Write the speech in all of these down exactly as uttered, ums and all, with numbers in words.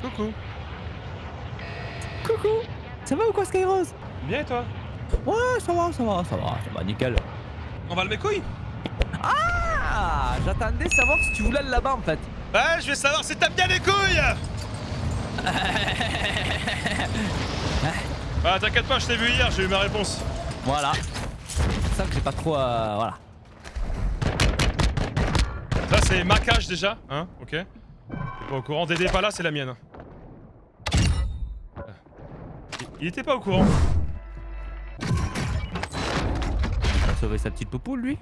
Coucou. Coucou. Ça va ou quoi, Skyrose? Bien et toi? Ouais, ça va, ça va, ça va, ça va, nickel. On va le mes couilles? Ah, j'attendais savoir si tu voulais aller là-bas en fait. Ouais, je vais savoir si t'aimes bien les couilles. Ah, t'inquiète pas, je t'ai vu hier, j'ai eu ma réponse. Voilà. C'est ça que j'ai pas trop... Euh, voilà. Ça, c'est ma cage déjà, hein, ok. T'es pas au courant, Dédé est pas là, c'est la mienne. Il était pas au courant. Il a sauvé sa petite poupoule lui.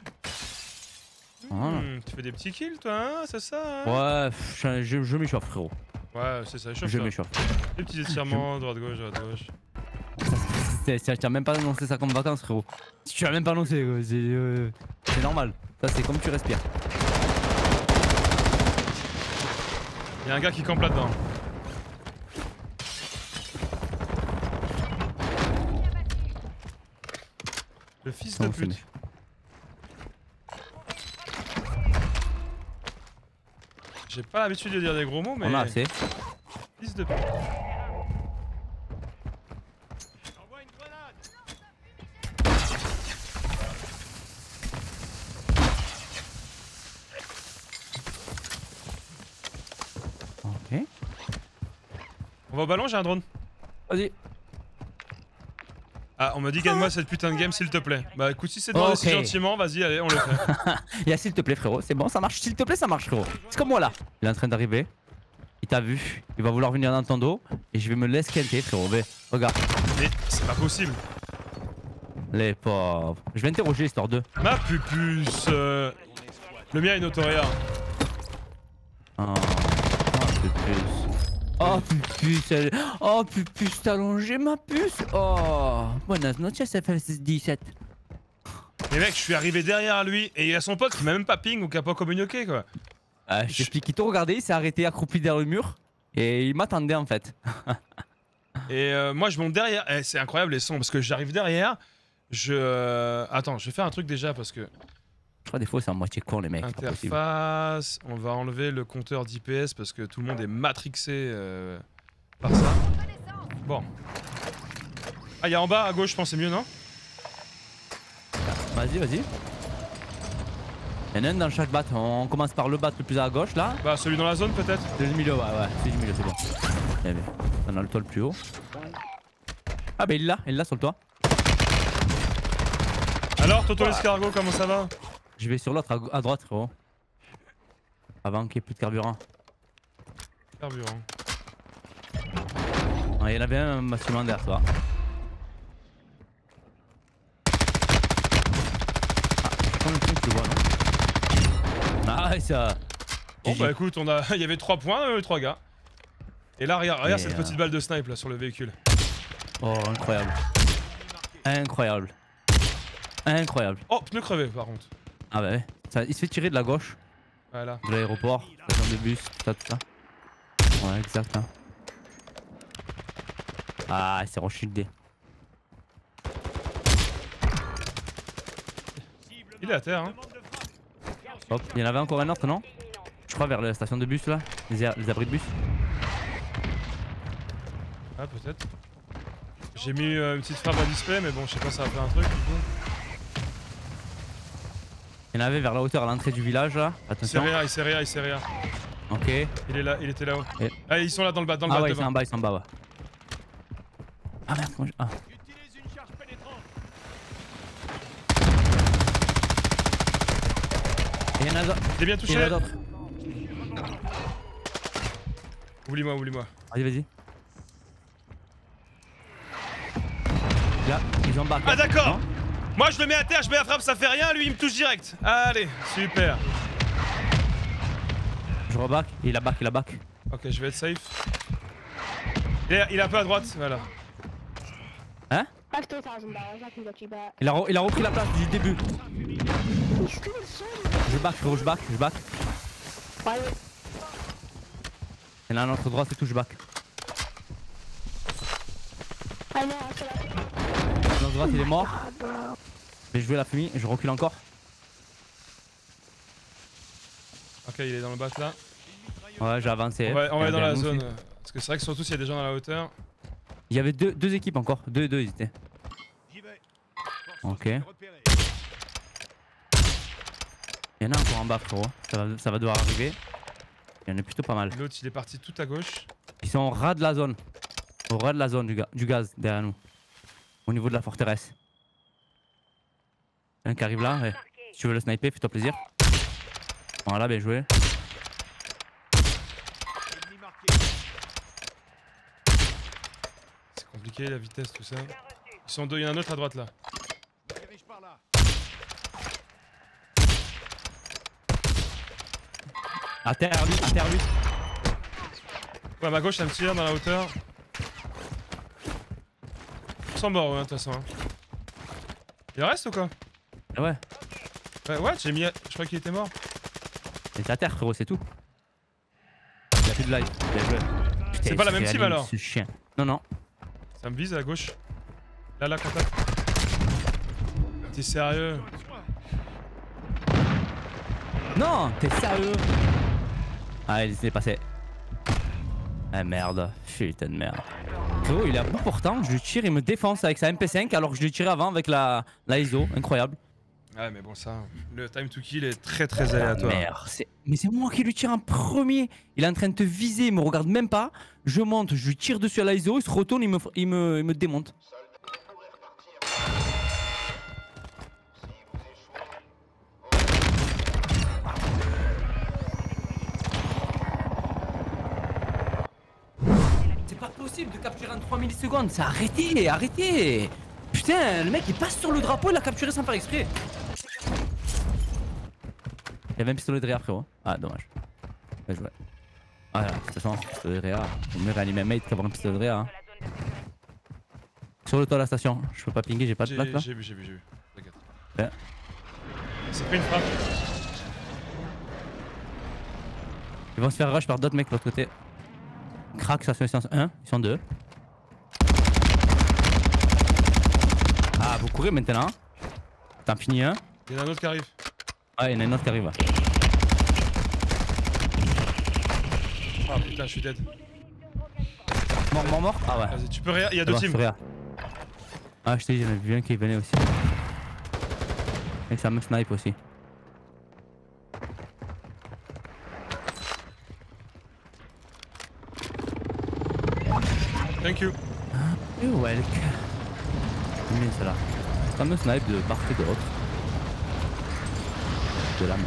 Hmm, tu fais des petits kills toi, hein, c'est ça hein? Ouais, je, je, je m'échauffe frérot. Ouais, c'est ça, je m'échauffe. Des petits étirements, droite-gauche, droite-gauche. Tu as même pas annoncé ça comme vacances frérot. Tu as même pas annoncé, c'est euh, normal. Ça c'est comme tu respires. Y'a un gars qui campe là-dedans. Le fils de pute. J'ai pas l'habitude de dire des gros mots, mais... On a assez. Fils de pute. Ok. On va au ballon, j'ai un drone. Vas-y. Ah, on me dit gagne-moi cette putain de game s'il te plaît. Bah écoute, si c'est demandé okay. si gentiment, vas-y, allez, on le fait. Il y a s'il te plaît frérot, c'est bon, ça marche. S'il te plaît, ça marche frérot. C'est comme moi là. Il est en train d'arriver. Il t'a vu. Il va vouloir venir dans ton dos. Et je vais me laisser quinter frérot. Mais regarde. Mais c'est pas possible. Les pauvres. Je vais interroger l'histoire d'eux. Ma pupuce. Euh... Le mien est une autoréa. Oh, oh pupuce. Oh pupuce, elle... oh pupuce, t'as allongé ma puce. Oh, buenas noches F F dix-sept. Mais mec, je suis arrivé derrière lui et il y a son pote qui m'a même pas ping ou qui a pas communiqué quoi. Euh, je t'explique, il t'a regardé, il s'est arrêté accroupi derrière le mur et il m'attendait en fait. Et euh, moi je monte derrière, eh, c'est incroyable les sons parce que j'arrive derrière, je... Euh... Attends, je vais faire un truc déjà parce que... Je crois des fois c'est à moitié con les mecs. Interface, on va enlever le compteur d'I P S parce que tout le monde est matrixé euh, par ça. Bon. Ah, il y a en bas à gauche, je pense c'est mieux, non? Vas-y, vas-y. Il y en a un dans chaque bat. On commence par le bat le plus à gauche là. Bah, celui dans la zone peut-être? Celui du milieu, ouais, ouais. Celui du milieu, c'est bon. Bien, bien. On a le toit le plus haut. Ah, bah il est là, il est là sur le toit. Alors, Toto l'escargot, comment ça va? Je vais sur l'autre à, à droite, frérot. Avant qu'il n'y ait plus de carburant. Carburant. Il y en avait un massivement derrière toi. Ah, combien de temps tu le vois, non? Ah, ça. Bon, bah écoute, on a... il y avait trois points, euh, trois gars. Et là, regarde, regarde cette euh... petite balle de snipe là sur le véhicule. Oh, incroyable. Incroyable. Incroyable. Oh, pneu crevé par contre. Ah bah ouais, ça, il se fait tirer de la gauche. Voilà. De l'aéroport, station de bus, tout ça, tout ça. Ouais, exact. Hein. Ah, c'est reshieldé. Il est à terre, hein. Hop, il y en avait encore un autre, non? Je crois vers la station de bus là, les, les abris de bus. Ah, peut-être. J'ai mis euh, une petite frappe à display, mais bon, je sais pas, ça va faire un truc du coup. Il y en avait vers la hauteur à l'entrée du village là. Attention. Il sait rien, il sait rien, il sait rien. Ok. Il est là, il était là-haut. Et... Ah, ils sont là dans le bas, dans le ah bas. Ouais, ils sont en bas, ils sont en bas, ouais. Ah merde, comment je... Ah. Et il y en a d'autres. Il est bien touché. Il y en a d'autres. Oublie-moi, oublie-moi. Vas-y, vas-y. Là, ils ont bas. Ah d'accord. Moi je le mets à terre, je mets la frappe, ça fait rien, lui il me touche direct. Allez, super. Je reback, il a back, il a back. Ok, je vais être safe. Il est, il est un peu à droite, voilà. Hein? Il a, il a repris la place du début. Je back, frérot, je back, je back. Il y en a un autre droite et tout, je back. L'autre droite il est mort. Je vais jouer la fumée et je recule encore. Ok, il est dans le bas là. Ouais, j'ai avancé. On va, on va aller dans la Derrière nous zone. aussi. Parce que c'est vrai que surtout s'il y a des gens dans la hauteur. Il y avait deux, deux équipes encore. Deux, deux, ils étaient. Ok. Il y en a encore en bas, frérot. Ça va, ça va devoir arriver. Il y en a plutôt pas mal. L'autre il est parti tout à gauche. Ils sont au ras de la zone. Au ras de la zone du, ga du gaz derrière nous. Au niveau de la forteresse. Un qui arrive là. Ouais. Si tu veux le sniper, fais-toi plaisir. Voilà, bien joué. C'est compliqué la vitesse, tout ça. Ils sont deux, il y en a un autre à droite là. À terre, lui, à terre, lui. Ouais, à ma gauche, ça me tire dans la hauteur. Sans mort, ouais, de toute façon. Hein. Il en reste ou quoi? Ah ouais. Ouais, ouais, j'ai mis. Je crois qu'il était mort. Il est à terre, frérot, c'est tout. Il a plus de life. Bien joué. C'est pas la même team alors? Ce chien. Non, non. Ça me vise à gauche. Là, là, contact. T'es sérieux? Non, t'es sérieux? Ah, il s'est passé. Ah merde, putain de merde. Frérot, il est à bout portant, je lui tire, il me défonce avec sa M P cinq alors que je lui tirais avant avec la, la I S O, incroyable. Ouais, mais bon, ça, le time to kill est très très aléatoire. Merde, mais c'est moi qui lui tire en premier. Il est en train de te viser, il me regarde même pas. Je monte, je lui tire dessus à la I S O, il se retourne, il me, il me, il me démonte. C'est pas possible de capturer en trois millisecondes, ça arrêtez, arrêtez. Putain, le mec il passe sur le drapeau, il l'a capturé sans faire exprès. Il y avait un pistolet de réa, frérot. Ah, dommage. Bien joué. Ah, de toute façon, pistolet de réa. Il mieux réanimer un mate qu'avoir un pistolet de réa. Hein. Sur le toit de la station. Je peux pas pinguer, j'ai pas de plaque là. J'ai vu, j'ai vu, j'ai vu. T'inquiète. Ouais. C'est pris une frappe. Ils vont se faire rush par d'autres mecs de l'autre côté. Crack, ça se fait un, ils sont deux. Ah, vous courez maintenant. T'en finis un. Il y en a un autre qui arrive. Ah, il y en a un autre qui arrive. Ah putain, je suis dead. Mort, mort, mort. Ah ouais. Vas-y, tu peux réa. Il y a deux bon, teams. Réa. Ah, je t'ai dit, j'en ai vu un qui venait aussi. Et ça me snipe aussi. Thank you. You're welcome. C'est bien celle-là. Ça me snipe de part et d'autre. De la main.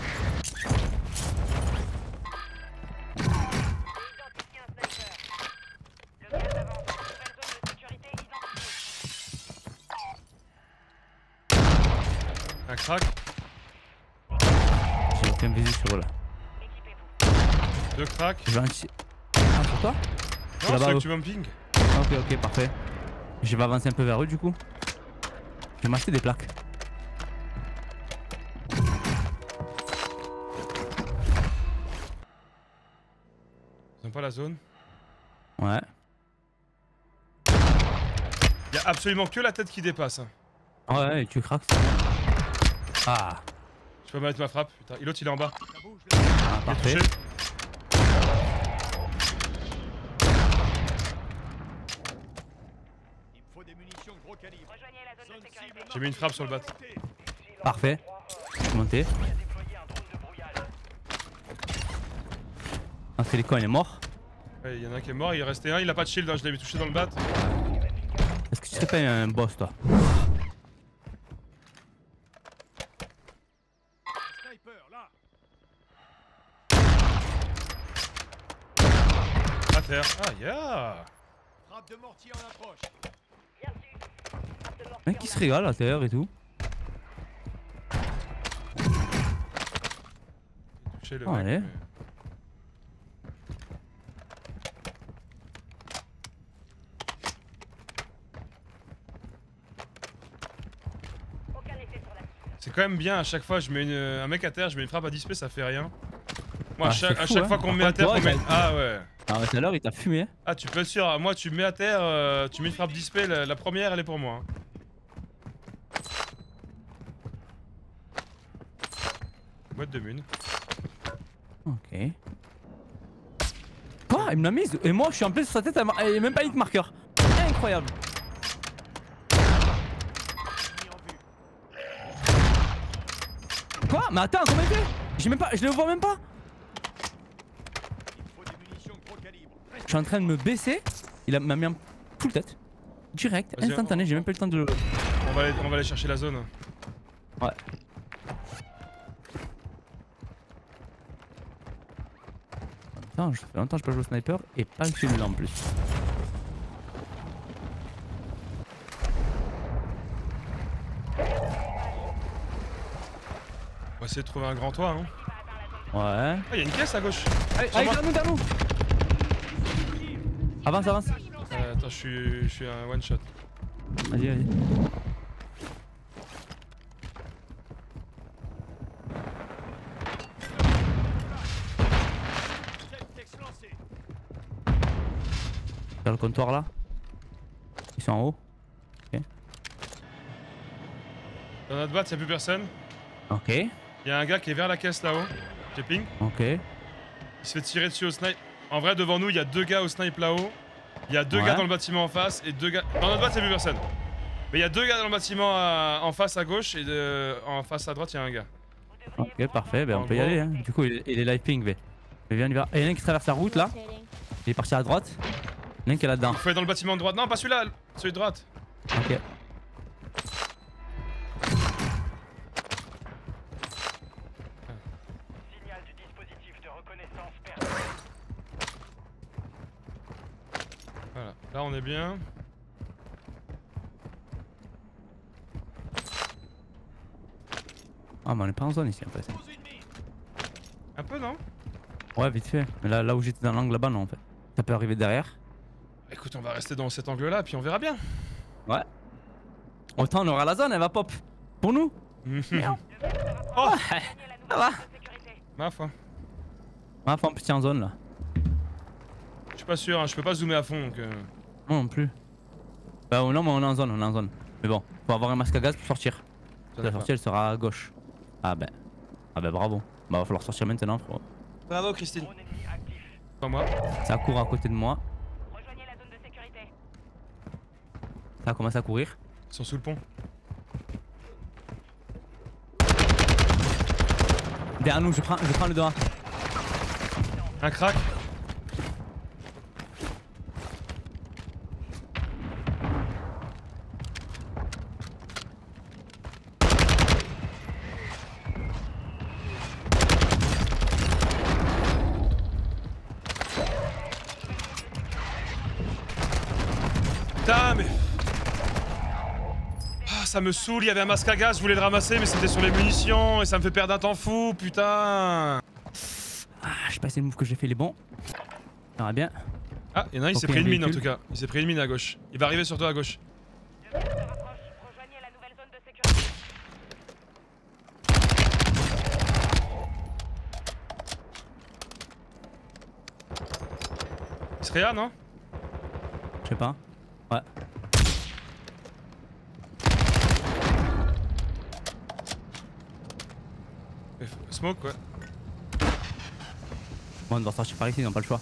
Un crack. J'ai aucun visu sur eux là. Deux cracks. Je vais un petit. Ah, pour toi? Non, là-bas, c'est que eux. tu me ping. Ok, ok, parfait. Je vais avancer un peu vers eux du coup. Je vais m'acheter des plaques. Ils ont pas la zone. Ouais. Il y a absolument que la tête qui dépasse. Hein. Ouais, et tu craques. Ah, Je peux mettre ma frappe. Putain, et l'autre il est en bas. ah Il est parfait. touché. J'ai mis une frappe sur le bat. Parfait. Monté. Ah, c'est les cons, il est mort. Ouais, il y en a un qui est mort, il est resté un, il a pas de shield, hein, je l'avais touché dans le bat. Est-ce que tu serais pas un boss toi? À terre. Ah, yeah! Mec qui se régale à terre et tout. Touché le Oh, mec. allez. Mais... C'est quand même bien, à chaque fois je mets une, un mec à terre, je mets une frappe à dix P, ça fait rien. Moi, Ah, à chaque, c'est à fou, chaque hein. fois qu'on me Par met à terre, contre, on toi, met... il Ah ouais. Ah ouais, tout à l'heure il t'a fumé. Ah, tu peux être sûr, moi tu me mets à terre, euh, tu mets une frappe dix P, la, la première elle est pour moi. Hein. Boîte de mune. Ok. Quoi? Il me l'a mise et moi je suis en plein sur sa tête, il n'y a même pas hit marqueur. Incroyable. Quoi? Mais attends, comment il fait? J'ai même pas, je le vois même pas. Je suis en train de me baisser, il m'a mis en full tête. Direct, instantané, j'ai même pas eu le temps de le... On va aller, on va aller chercher la zone. Ouais. Attends, ça fait longtemps que je peux jouer au sniper et pas le celui-là en plus. On va essayer de trouver un grand toit, hein. Ouais. Ah, y'a une caisse à gauche. Allez, allez, derrière nous, derrière nous. Avance, avance. Euh, attends, je suis, je suis un one shot. Vas-y, vas-y. Dans le comptoir là. Ils sont en haut. Ok. Dans notre boîte, y'a plus personne. Ok. Y'a un gars qui est vers la caisse là-haut. J'ai ping. Ok. Il se fait tirer dessus au snipe. En vrai, devant nous, il y a deux gars au snipe là-haut. Il y a deux Ouais. gars dans le bâtiment en face et deux gars. Dans notre boîte, y'a plus personne. Mais il y a deux gars dans le bâtiment à... en face à gauche et de... en face à droite, il y a un gars. Ok, parfait. Ben, En on peut y gros. aller. Hein. Du coup, il, il est live ping. Mais viens, on y va. Et il y en a un qui traverse la route là. Il est parti à droite. Il y en a un qui est là-dedans. Il faut être dans le bâtiment de droite. Non, pas celui-là, celui de droite. Ok. Voilà, là on est bien. Ah, mais on est pas en zone ici en fait. Un peu, non? Ouais, vite fait. Mais là, là où j'étais dans l'angle là-bas, non en fait. Ça peut arriver derrière. Écoute, on va rester dans cet angle-là, puis on verra bien. Ouais. Autant on aura la zone, elle va pop. Pour nous. Oh, Ouais, ça va. ma foi. On va faire un petit en zone là. Je suis pas sûr, hein, je peux pas zoomer à fond donc. Euh... Moi non plus. Bah non, mais on est en zone, on est en zone. Mais bon, faut avoir un masque à gaz pour sortir. La sortie elle sera à gauche. Ah ben. Ah ben bravo. Bah va falloir sortir maintenant frérot. Bravo Christine. Pas moi. Ça court à côté de moi. Rejoignez la zone de sécurité. Ça commence à courir. Ils sont sous le pont. Derrière nous, je prends, je prends le deux un. Un crack. Putain mais... Ah, ça me saoule, il y avait un masque à gaz, je voulais le ramasser mais c'était sur les munitions et ça me fait perdre un temps fou, putain. Ah, je sais pas si le move que j'ai fait il est bon. Ça va bien. Ah, il y en a un, il s'est Ok, pris une un mine en véhicule. tout cas. Il s'est pris une mine à gauche. Il va arriver sur toi à gauche. Deux se rapprochent. Rejoignez la nouvelle zone de sécurité. Il se réa, non? Je sais pas. Ouais. Smoke, ouais. Bon, on doit sortir par ici, ils n'ont pas le choix.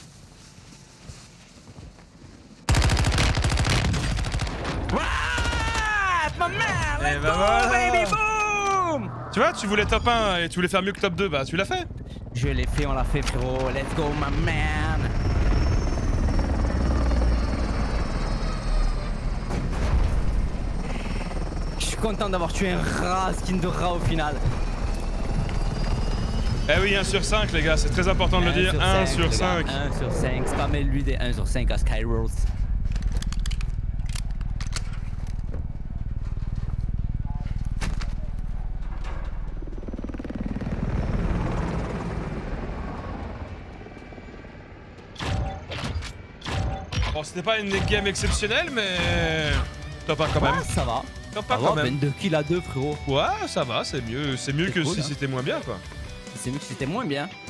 What? My man! Et Let's bah go, voilà. baby, boom! Tu vois, tu voulais top un et tu voulais faire mieux que top deux, bah tu l'as fait. Je l'ai fait, on l'a fait, frérot. Let's go, my man! Je suis content d'avoir tué un rat, skin de rat au final. Eh oui, un sur cinq les gars, c'est très important de le dire. un sur cinq. un sur cinq, spammez-lui des un sur cinq à Skyrose. Bon, c'était pas une game exceptionnelle, mais top un quand même. Ouais, ça va. Top Ça un quand va, même. vingt-deux kills à deux, frérot. Ouais, ça va, c'est mieux, c'est mieux C'est que cool, si hein. c'était moins bien quoi. C'est mieux que c'était moins bien.